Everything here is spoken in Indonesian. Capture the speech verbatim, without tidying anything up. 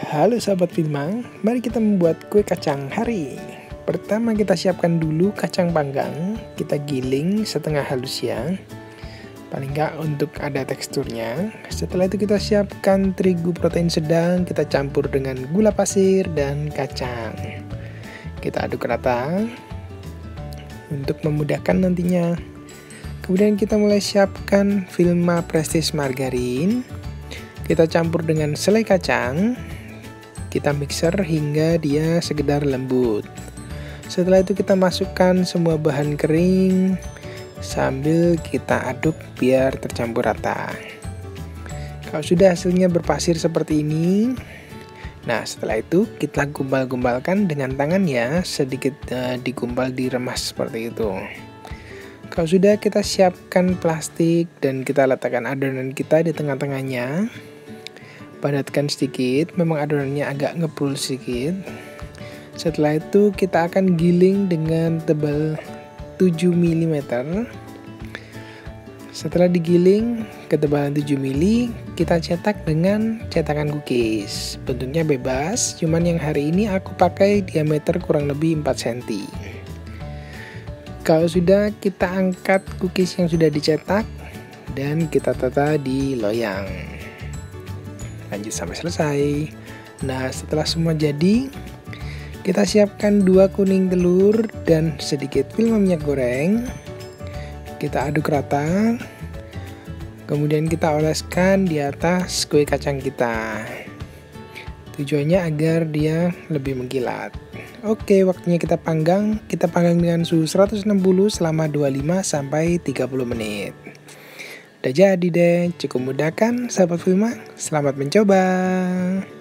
Halo sahabat Filma, mari kita membuat kue kacang hari. Pertama kita siapkan dulu kacang panggang, kita giling setengah halus ya, paling enggak untuk ada teksturnya. Setelah itu kita siapkan terigu protein sedang, kita campur dengan gula pasir dan kacang. Kita aduk rata untuk memudahkan nantinya. Kemudian kita mulai siapkan Filma Prestige margarin. Kita campur dengan selai kacang, kita mixer hingga dia sekedar lembut. Setelah itu kita masukkan semua bahan kering sambil kita aduk biar tercampur rata. Kalau sudah hasilnya berpasir seperti ini, nah setelah itu kita gumpal-gumpalkan dengan tangan ya, sedikit uh, digumpal diremas seperti itu. Kalau sudah, kita siapkan plastik dan kita letakkan adonan kita di tengah-tengahnya. Padatkan sedikit, memang adonannya agak ngepul sedikit. Setelah itu kita akan giling dengan tebal tujuh milimeter. Setelah digiling ketebalan tujuh milimeter, kita cetak dengan cetakan cookies. Bentuknya bebas, cuman yang hari ini aku pakai diameter kurang lebih empat sentimeter. Kalau sudah, kita angkat cookies yang sudah dicetak dan kita tata di loyang. Lanjut sampai selesai. Nah, setelah semua jadi, kita siapkan dua kuning telur dan sedikit Filma minyak goreng. Kita aduk rata. Kemudian kita oleskan di atas kue kacang kita. Tujuannya agar dia lebih mengkilat. Oke, waktunya kita panggang. Kita panggang dengan suhu seratus enam puluh selama dua puluh lima sampai tiga puluh menit. Udah jadi deh, cukup mudah kan sahabat Filma? Selamat mencoba.